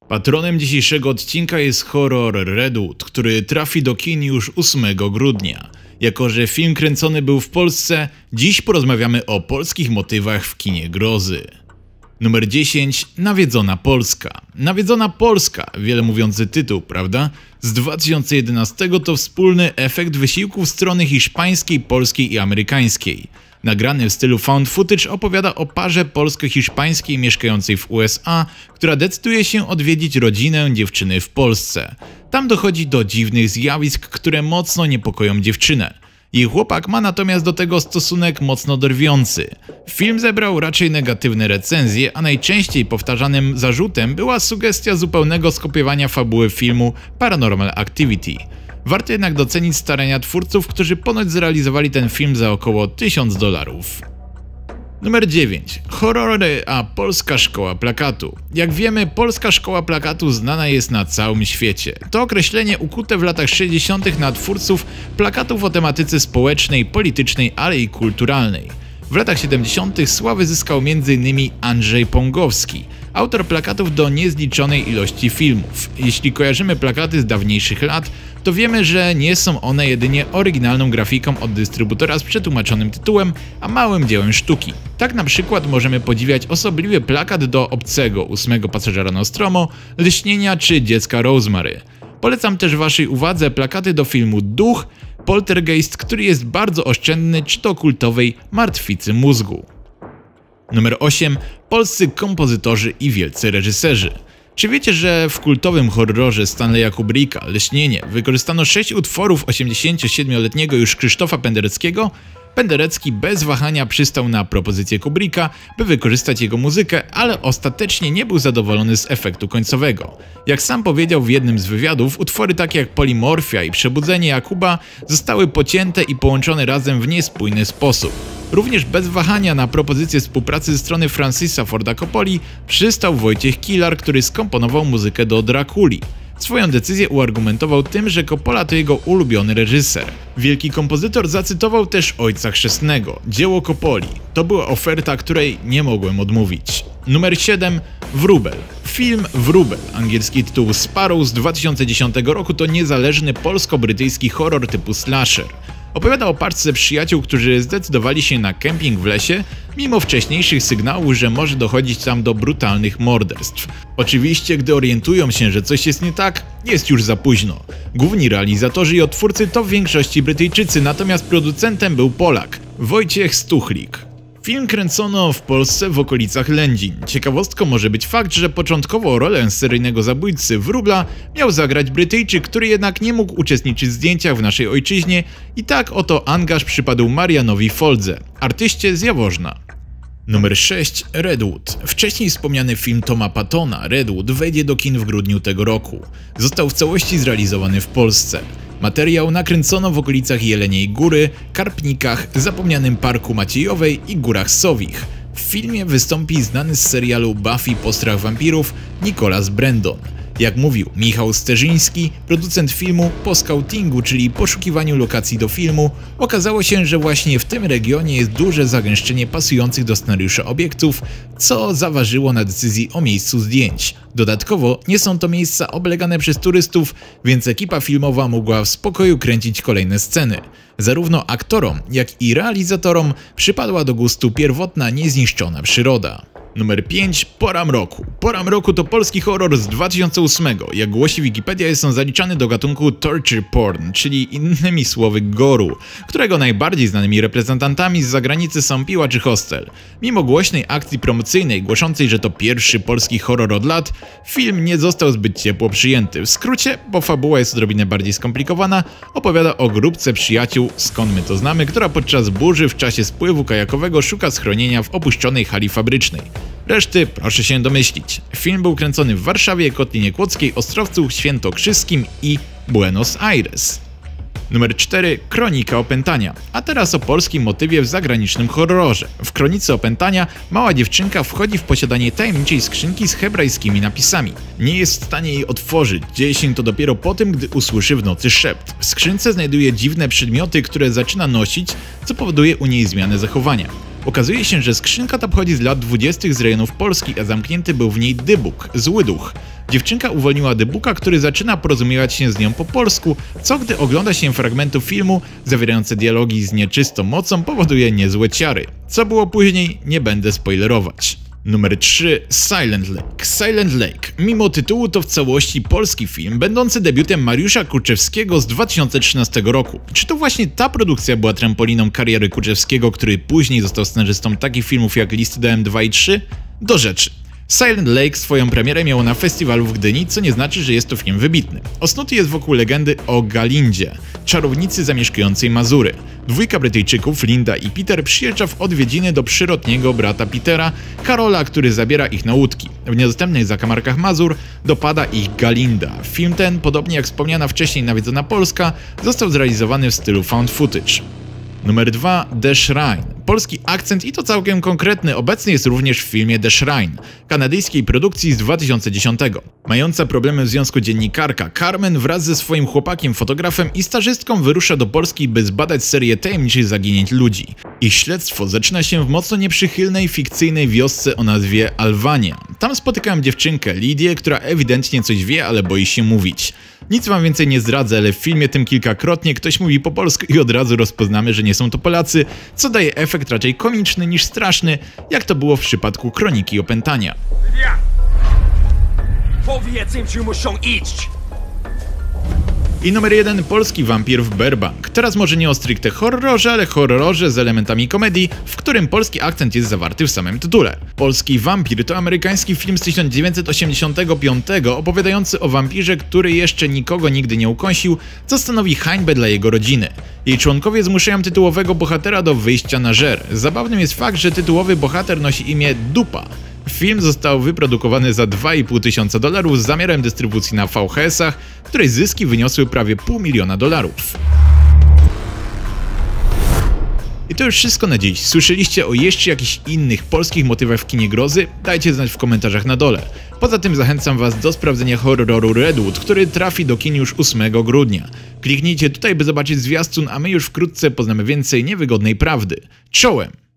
Patronem dzisiejszego odcinka jest horror Redwood, który trafi do kin już 8 grudnia. Jako że film kręcony był w Polsce, dziś porozmawiamy o polskich motywach w kinie grozy. Numer 10. Nawiedzona Polska. Nawiedzona Polska, wiele mówiący tytuł, prawda? Z 2011 to wspólny efekt wysiłków strony hiszpańskiej, polskiej i amerykańskiej. Nagrany w stylu found footage opowiada o parze polsko-hiszpańskiej mieszkającej w USA, która decyduje się odwiedzić rodzinę dziewczyny w Polsce. Tam dochodzi do dziwnych zjawisk, które mocno niepokoją dziewczynę. Jej chłopak ma natomiast do tego stosunek mocno drwiący. Film zebrał raczej negatywne recenzje, a najczęściej powtarzanym zarzutem była sugestia zupełnego skopiowania fabuły filmu Paranormal Activity. Warto jednak docenić starania twórców, którzy ponoć zrealizowali ten film za około $1000. Numer 9. Horrory a Polska Szkoła Plakatu. Jak wiemy, Polska Szkoła Plakatu znana jest na całym świecie. To określenie ukute w latach 60. na twórców plakatów o tematyce społecznej, politycznej, ale i kulturalnej. W latach 70. sławy zyskał m.in. Andrzej Pągowski, autor plakatów do niezliczonej ilości filmów. Jeśli kojarzymy plakaty z dawniejszych lat, to wiemy, że nie są one jedynie oryginalną grafiką od dystrybutora z przetłumaczonym tytułem, a małym dziełem sztuki. Tak na przykład możemy podziwiać osobliwy plakat do Obcego, 8 pasażera Nostromo, Lśnienia czy Dziecka Rosemary. Polecam też waszej uwadze plakaty do filmu Duch, Poltergeist, który jest bardzo oszczędny czy to kultowej Martwicy mózgu. Numer 8. Polscy kompozytorzy i wielcy reżyserzy. Czy wiecie, że w kultowym horrorze Stanleya Kubricka Lśnienie wykorzystano 6 utworów 87-letniego już Krzysztofa Pendereckiego? Penderecki bez wahania przystał na propozycję Kubricka, by wykorzystać jego muzykę, ale ostatecznie nie był zadowolony z efektu końcowego. Jak sam powiedział w jednym z wywiadów, utwory takie jak Polimorfia i Przebudzenie Jakuba zostały pocięte i połączone razem w niespójny sposób. Również bez wahania na propozycję współpracy ze strony Francisa Forda Coppoli przystał Wojciech Kilar, który skomponował muzykę do Drakuli. Swoją decyzję uargumentował tym, że Coppola to jego ulubiony reżyser. Wielki kompozytor zacytował też Ojca Chrzestnego, dzieło Coppoli. To była oferta, której nie mogłem odmówić. Numer 7. Wróbel. Film Wróbel, angielski tytuł Sparrow z 2010 roku, to niezależny polsko-brytyjski horror typu slasher. Opowiada o paczce przyjaciół, którzy zdecydowali się na kemping w lesie, mimo wcześniejszych sygnałów, że może dochodzić tam do brutalnych morderstw. Oczywiście, gdy orientują się, że coś jest nie tak, jest już za późno. Główni realizatorzy i odtwórcy to w większości Brytyjczycy, natomiast producentem był Polak, Wojciech Stuchlik. Film kręcono w Polsce w okolicach Lędzin. Ciekawostką może być fakt, że początkowo rolę seryjnego zabójcy Wróbla miał zagrać Brytyjczyk, który jednak nie mógł uczestniczyć w zdjęciach w naszej ojczyźnie i tak oto angaż przypadł Marianowi Foldze, artyście z Jaworzna. Numer 6. Redwood. Wcześniej wspomniany film Toma Pattona, Redwood, wejdzie do kin w grudniu tego roku. Został w całości zrealizowany w Polsce. Materiał nakręcono w okolicach Jeleniej Góry, Karpnikach, Zapomnianym Parku Maciejowej i Górach Sowich. W filmie wystąpi znany z serialu Buffy Postrach Wampirów Nicholas Brendon. Jak mówił Michał Sterzyński, producent filmu, po scoutingu, czyli poszukiwaniu lokacji do filmu, okazało się, że właśnie w tym regionie jest duże zagęszczenie pasujących do scenariusza obiektów, co zaważyło na decyzji o miejscu zdjęć. Dodatkowo nie są to miejsca oblegane przez turystów, więc ekipa filmowa mogła w spokoju kręcić kolejne sceny. Zarówno aktorom, jak i realizatorom przypadła do gustu pierwotna, niezniszczona przyroda. Numer 5. Pora mroku. Pora mroku to polski horror z 2008. Jak głosi Wikipedia, jest on zaliczany do gatunku torture porn, czyli innymi słowy goru, którego najbardziej znanymi reprezentantami z zagranicy są Piła czy Hostel. Mimo głośnej akcji promocyjnej głoszącej, że to pierwszy polski horror od lat, film nie został zbyt ciepło przyjęty. W skrócie, bo fabuła jest odrobinę bardziej skomplikowana, opowiada o grupce przyjaciół, skąd my to znamy, która podczas burzy w czasie spływu kajakowego szuka schronienia w opuszczonej hali fabrycznej. Reszty proszę się domyślić. Film był kręcony w Warszawie, Kotlinie Kłodzkiej, Ostrowcu Świętokrzyskim i Buenos Aires. Numer 4. Kronika opętania. A teraz o polskim motywie w zagranicznym horrorze. W Kronice opętania mała dziewczynka wchodzi w posiadanie tajemniczej skrzynki z hebrajskimi napisami. Nie jest w stanie jej otworzyć. Dzieje się to dopiero po tym, gdy usłyszy w nocy szept. W skrzynce znajduje dziwne przedmioty, które zaczyna nosić, co powoduje u niej zmianę zachowania. Okazuje się, że skrzynka ta pochodzi z lat 20. z rejonów Polski, a zamknięty był w niej dybuk, zły duch. Dziewczynka uwolniła The Booka, który zaczyna porozumiewać się z nią po polsku, co gdy ogląda się fragmentu filmu zawierające dialogi z nieczystą mocą powoduje niezłe ciary. Co było później, nie będę spoilerować. Numer 3. Silent Lake. Silent Lake. Mimo tytułu to w całości polski film, będący debiutem Mariusza Kurczewskiego z 2013 roku. Czy to właśnie ta produkcja była trampoliną kariery Kurczewskiego, który później został scenarzystą takich filmów jak Listy do M2 i 3? Do rzeczy. Silent Lake swoją premierę miało na festiwalu w Gdyni, co nie znaczy, że jest to film wybitny. Osnuty jest wokół legendy o Galindzie, czarownicy zamieszkującej Mazury. Dwójka Brytyjczyków, Linda i Peter, przyjeżdża w odwiedziny do przyrodniego brata Petera, Karola, który zabiera ich na łódki. W niedostępnych zakamarkach Mazur dopada ich Galinda. Film ten, podobnie jak wspomniana wcześniej nawiedzona Polska, został zrealizowany w stylu found footage. Numer 2. The Shrine. Polski akcent i to całkiem konkretny obecny jest również w filmie The Shrine, kanadyjskiej produkcji z 2010. Mająca problemy w związku dziennikarka Carmen wraz ze swoim chłopakiem fotografem i stażystką wyrusza do Polski, by zbadać serię tajemniczych zaginięć ludzi. Ich śledztwo zaczyna się w mocno nieprzychylnej, fikcyjnej wiosce o nazwie Alwania. Tam spotykają dziewczynkę Lidię, która ewidentnie coś wie, ale boi się mówić. Nic wam więcej nie zdradzę, ale w filmie tym kilkakrotnie ktoś mówi po polsku i od razu rozpoznamy, że nie są to Polacy, co daje efekt raczej komiczny niż straszny, jak to było w przypadku Kroniki Opętania. Powiedz im, gdzie muszą iść! I numer 1. Polski wampir w Burbank. Teraz może nie o stricte horrorze, ale horrorze z elementami komedii, w którym polski akcent jest zawarty w samym tytule. Polski wampir to amerykański film z 1985 opowiadający o wampirze, który jeszcze nikogo nigdy nie ukąsił, co stanowi hańbę dla jego rodziny. Jej członkowie zmuszają tytułowego bohatera do wyjścia na żer. Zabawnym jest fakt, że tytułowy bohater nosi imię Dupa. Film został wyprodukowany za $2,5 tysiąca z zamiarem dystrybucji na VHS-ach, której zyski wyniosły prawie $500 000. I to już wszystko na dziś. Słyszeliście o jeszcze jakichś innych polskich motywach w kinie grozy? Dajcie znać w komentarzach na dole. Poza tym zachęcam was do sprawdzenia horroru Redwood, który trafi do kin już 8 grudnia. Kliknijcie tutaj, by zobaczyć zwiastun, a my już wkrótce poznamy więcej niewygodnej prawdy. Czołem!